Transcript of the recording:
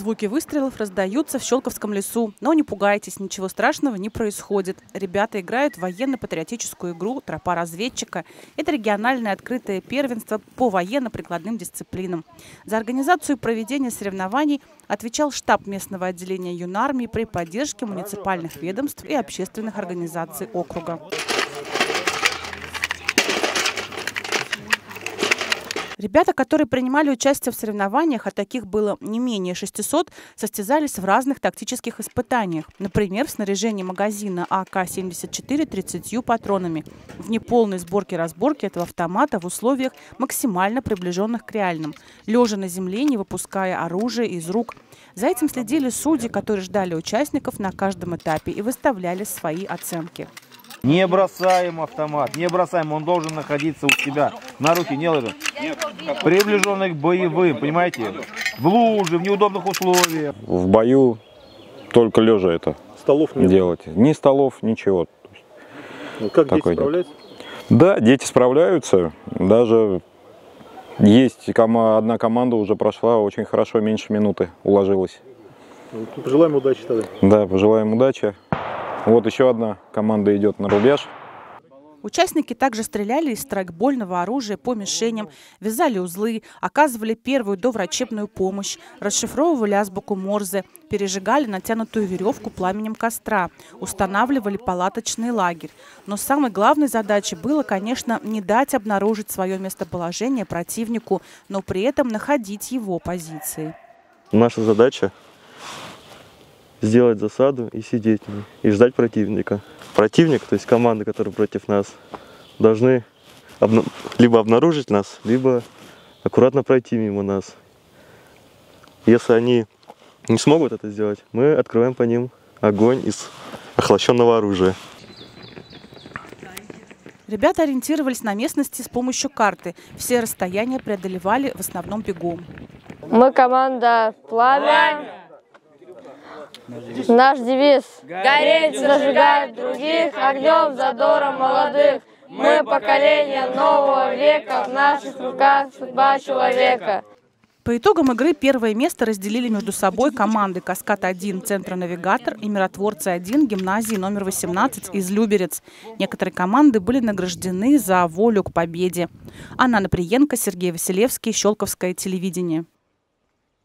Звуки выстрелов раздаются в Щелковском лесу. Но не пугайтесь, ничего страшного не происходит. Ребята играют в военно-патриотическую игру «Тропа разведчика». Это региональное открытое первенство по военно-прикладным дисциплинам. За организацию и проведение соревнований отвечал штаб местного отделения юнармии при поддержке муниципальных ведомств и общественных организаций округа. Ребята, которые принимали участие в соревнованиях, а таких было не менее 600, состязались в разных тактических испытаниях. Например, в снаряжении магазина АК-74 30 патронами, в неполной сборке-разборке этого автомата в условиях максимально приближенных к реальным, лежа на земле, не выпуская оружие из рук. За этим следили судьи, которые ждали участников на каждом этапе и выставляли свои оценки. Не бросаем автомат, не бросаем, он должен находиться у тебя на руки, не ложим. Приближенный к боевым, понимаете, в луже, в неудобных условиях. В бою только лежа это столов нет. Делать. Ни столов, ничего. Ну, как дети справляются? Да, дети справляются. Даже есть одна команда уже прошла очень хорошо, меньше минуты уложилась. Пожелаем удачи тогда. Да, пожелаем удачи. Вот еще одна команда идет на рубеж. Участники также стреляли из страйкбольного оружия по мишеням, вязали узлы, оказывали первую доврачебную помощь, расшифровывали азбуку Морзе, пережигали натянутую веревку пламенем костра, устанавливали палаточный лагерь. Но самой главной задачей было, конечно, не дать обнаружить свое местоположение противнику, но при этом находить его позиции. Наша задача — сделать засаду и сидеть в ней, и ждать противника. Противник, то есть команды, которые против нас, должны либо обнаружить нас, либо аккуратно пройти мимо нас. Если они не смогут это сделать, мы открываем по ним огонь из охлащенного оружия. Ребята ориентировались на местности с помощью карты. Все расстояния преодолевали в основном бегом. Мы команда «Пламя». Наш девиз – гореть, зажигать других, огнем, задором молодых. Мы поколение нового века, в наших руках судьба человека. По итогам игры первое место разделили между собой команды «Каскад-1» Центра «Навигатор» и «Миротворцы-1» гимназии номер 18 из Люберец. Некоторые команды были награждены за волю к победе. Анна Наприенко, Сергей Василевский, Щелковское телевидение.